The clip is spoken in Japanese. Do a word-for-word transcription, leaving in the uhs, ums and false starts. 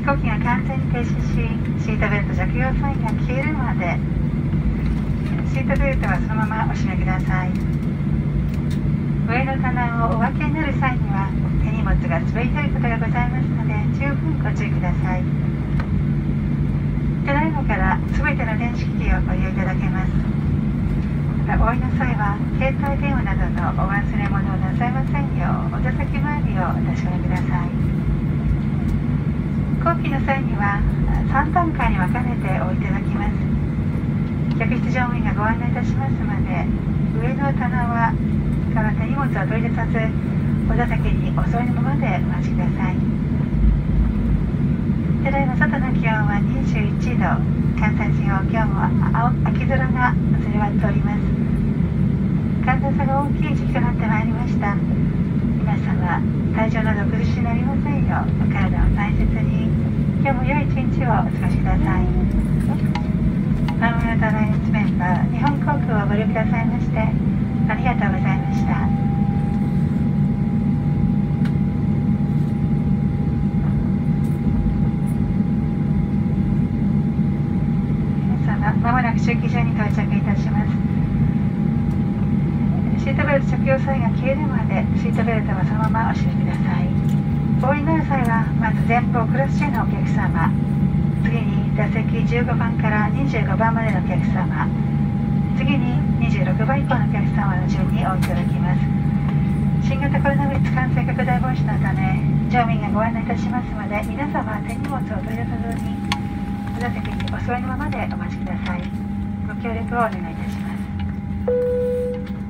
行機が完全に停止し、シートベルト着用サインが消えるまでシートベルトはそのままお締めください。上の棚をお分けになる際には手荷物が滑り出ることがございますので十分ご注意ください。ただいまから全ての電子機器をご利用いただけます。またお降りの際は携帯電話などのお忘れ物をなさいませんようお座席周りをお確かめください。後期の際にはさん段階に分かれてお降りいただきます。客室乗務員がご案内いたしますので、上の棚はから手荷物を取り出さず、お座席にお座りのままでお待ちください。ただいま外の気温はにじゅういちど、関西地方今日も青秋空がそれわっております。寒暖差が大きい時期となってまいりました。皆様、体調などお崩しになりませんよう、お体を大切に、今日も良い一日をお過ごしください。マンムードラインスメンバー、日本航空をご利用くださいまして、ありがとうございました。まもなく駐機場に到着いたします。シートベルト着用サインが消えるまでシートベルトはそのままお締めください。お降りになる際はまず前方クラス C のお客様、次に座席じゅうごばんからにじゅうごばんまでのお客様、次ににじゅうろくばん以降のお客様の順にお降りいただきます。新型コロナウイルス感染拡大防止のため乗務員がご案内いたしますので、皆様手荷物を取り出さずにお座席にお座りのままでお待ちください。ご協力をお願いいたします。